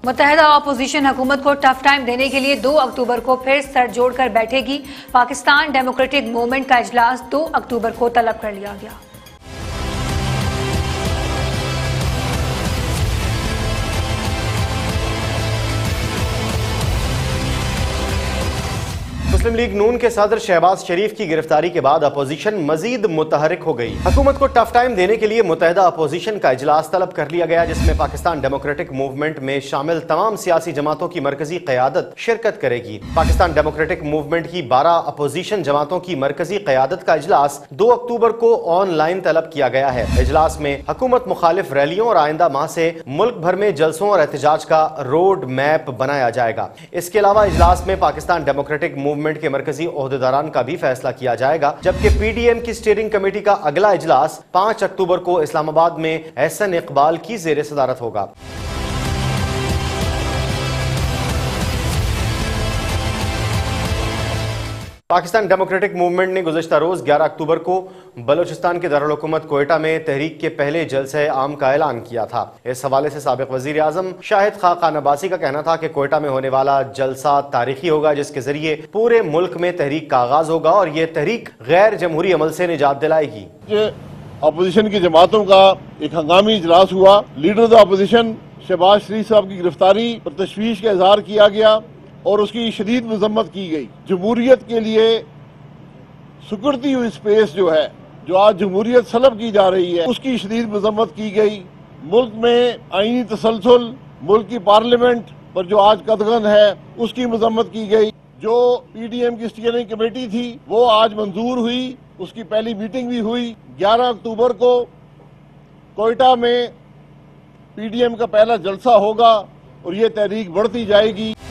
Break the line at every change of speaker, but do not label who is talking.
मुत्तहिदा opposition हुकूमत को tough time देने के लिए 2 अक्टूबर को फिर सर जोड़कर बैठेगी। पाकिस्तान डेमोक्रेटिक मूवमेंट का इजलास 2 अक्टूबर को तलब कर लिया गया।
मुस्लिम लीग नून के सदर शहबाज शरीफ की गिरफ्तारी के बाद अपोजिशन मजीद मुतहरिक हो गई। हुकूमत को टफ टाइम देने के लिए मुत्तहिदा अपोजिशन का इजलास तलब कर लिया गया, जिसमें पाकिस्तान डेमोक्रेटिक मूवमेंट में शामिल तमाम सियासी जमातों की मरकजी क़यादत शिरकत करेगी। पाकिस्तान डेमोक्रेटिक मूवमेंट की 12 अपोजिशन जमातों की मरकजी क़यादत का इजलास 2 अक्टूबर को ऑनलाइन तलब किया गया है। इजलास में हुकूमत मुखालिफ रैलियों और आइंदा माह से मुल्क भर में जलसों और एहतजाज का रोड मैप बनाया जाएगा। इसके अलावा इजलास में पाकिस्तान डेमोक्रेटिक मूवमेंट के मरकजी ओहदेदारान का भी फैसला किया जाएगा, जबकि पीडीएम की स्टीयरिंग कमेटी का अगला इजलास 5 अक्टूबर को इस्लामाबाद में एहसन इकबाल की ज़ेर सदारत होगा। पाकिस्तान डेमोक्रेटिक मूवमेंट ने गुज़श्ता रोज 11 अक्टूबर को बलोचिस्तान के दारुल हुकूमत कोयटा में तहरीक के पहले जलसे आम का ऐलान किया था। इस हवाले से साबिक वज़ीर आज़म शाहिद खान अब्बासी का कहना था कि कोयटा में होने वाला जलसा तारीखी होगा, जिसके जरिए पूरे मुल्क में तहरीक का आगाज होगा और ये तहरीक गैर जमहूरी अमल से निजात दिलाएगी।
अपोजिशन की जमातों का एक हंगामी इजलास हुआ। Leader of opposition Shahbaz Sharif साहब की गिरफ्तारी पर तशवीश का इजहार किया गया और उसकी शदीद मजम्मत की गई। जमहूरियत के लिए सुकड़ती हुई स्पेस जो है, जो आज जमहूरियत सलब की जा रही है, उसकी शदीद मजम्मत की गई। मुल्क में आईनी तसलसल, मुल्क की पार्लियामेंट पर जो आज कदगन है, उसकी मजम्मत की गई। जो पीडीएम की स्टीयरिंग कमेटी थी वो आज मंजूर हुई, उसकी पहली मीटिंग भी हुई। 11 अक्टूबर को कोयटा में पीडीएम का पहला जलसा होगा और ये तहरीक बढ़ती जाएगी।